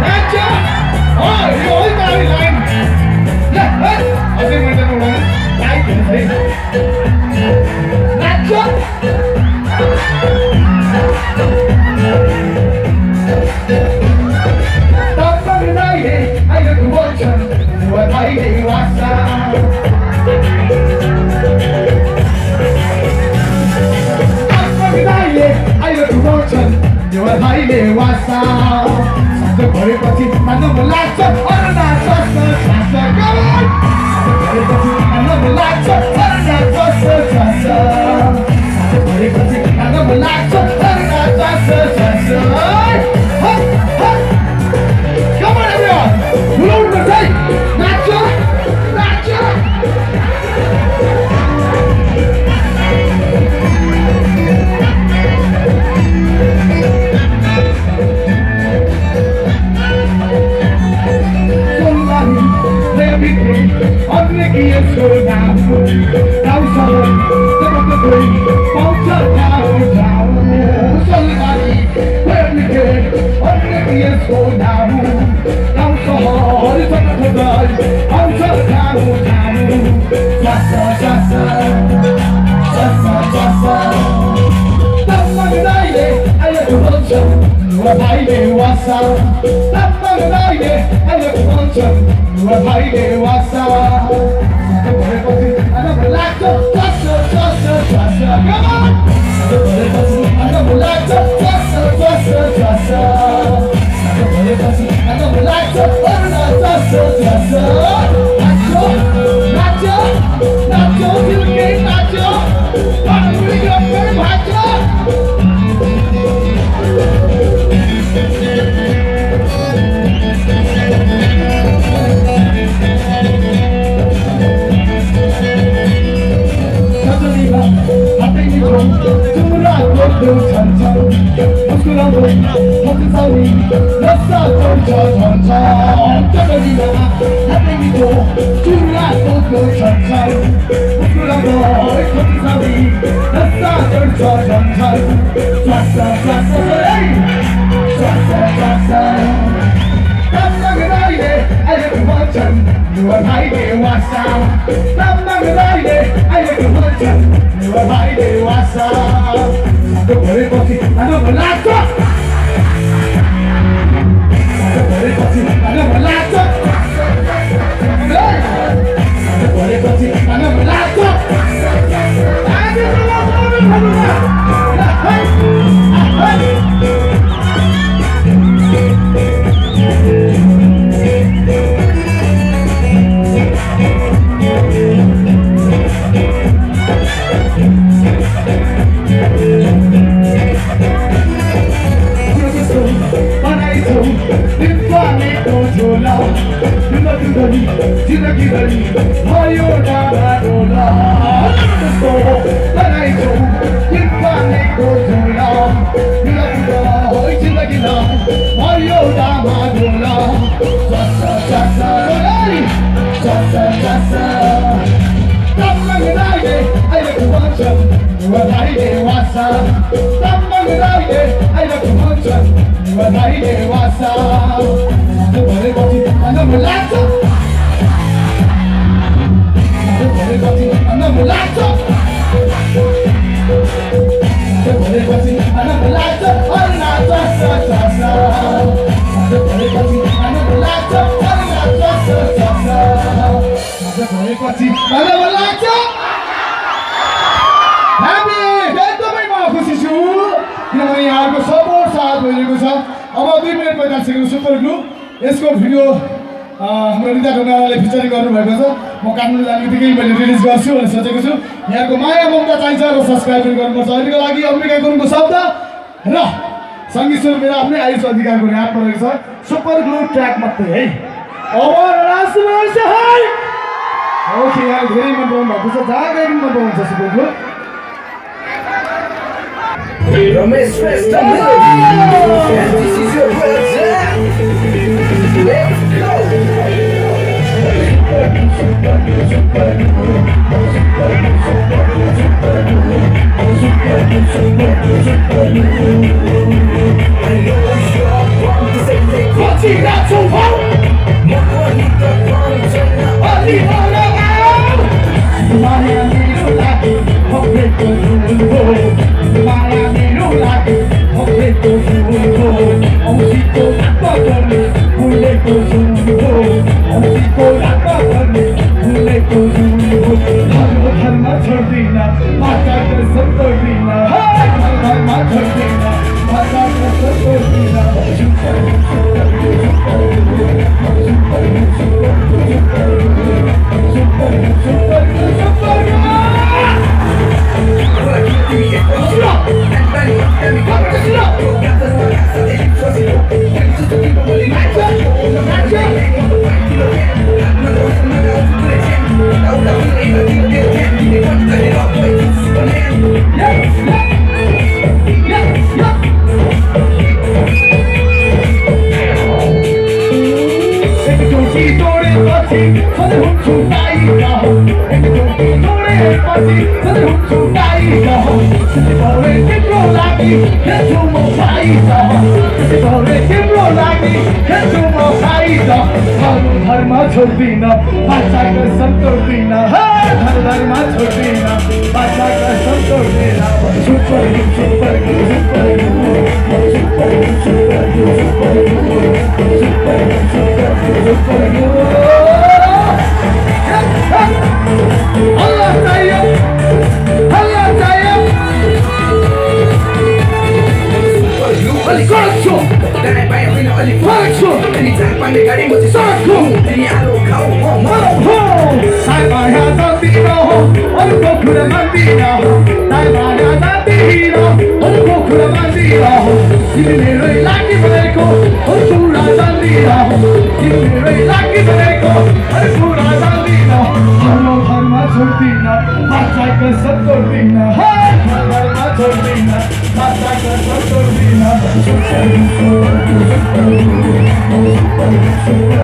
I know you're Siga冲锋，莫过你的光真啊！你好了啊！马呀你路来，我会过路。马呀你路来，我会过路。我是个大个的，我会过路。我是个大个的，我会过路。धर्म छोड़ना माता का सब तोड़ना धर्म छोड़ना माता का सब तोड़ना धर्म छोड़ना भाषा का संतोष देना धर्म छोड़ना भाषा का संतोष देना सुपर सुपर सुपर अल्लाह चाहिए अल्लाह चाहिए Coração, dai vai fino ali coração, ele tá quando ele mo ti coração, ele alo kau ho, sai vai ha santino, ol ko kura mandina, sai vai ha santino, ol ko kura mandina, ini rei lagi mereka, ol kura santino, ini rei lagi mereka, ol kura santino, halo dharma chhodina, bhasha ka sab todina, dharma chhodina, bhasha ka sab todina.